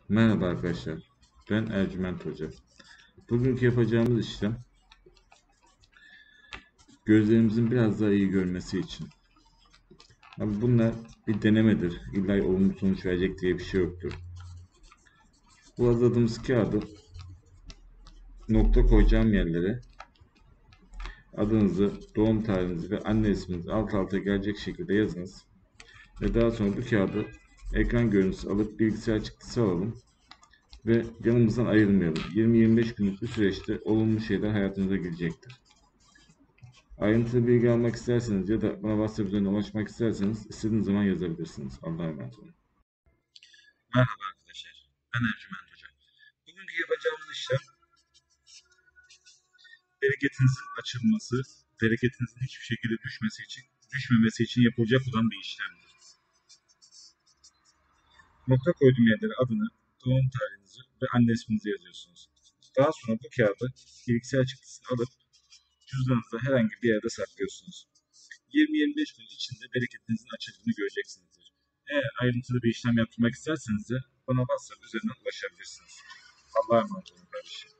Merhaba arkadaşlar, ben Ercüment Hoca. Bugünkü yapacağımız işlem, gözlerimizin biraz daha iyi görmesi için. Abi bunlar bir denemedir. İlla olumlu sonuç verecek diye bir şey yoktur. Bu hazırladığımız kağıdı nokta koyacağım yerlere adınızı, doğum tarihinizi ve anne isminizi alt alta gelecek şekilde yazınız. Ve daha sonra bu kağıdı ekran görüntüsü alıp bilgisayar çıktısı alalım ve yanımızdan ayrılmayalım. 20-25 günlük bir süreçte olumlu şeyler hayatınıza girecektir. Ayrıntılı bilgi almak isterseniz ya da bana WhatsApp üzerinden ulaşmak isterseniz istediğiniz zaman yazabilirsiniz. Allah'a emanet olun. Merhaba arkadaşlar. Ben Ercüment Hoca. Bugünkü yapacağımız işlem bereketinizin açılması, bereketinizin hiçbir şekilde düşmemesi için yapılacak olan bir işlemdir. Nokta koyduğum yerlere adını, doğum tarihinizi ve anne isminizi yazıyorsunuz. Daha sonra bu kağıdı bilgisayar çıktısını alıp cüzdanınızda herhangi bir yerde saklıyorsunuz. 20-25 gün içinde bereketinizin açıldığını göreceksinizdir. Eğer ayrıntılı bir işlem yaptırmak isterseniz de bana WhatsApp üzerinden ulaşabilirsiniz. Allah'a emanet olun kardeşim.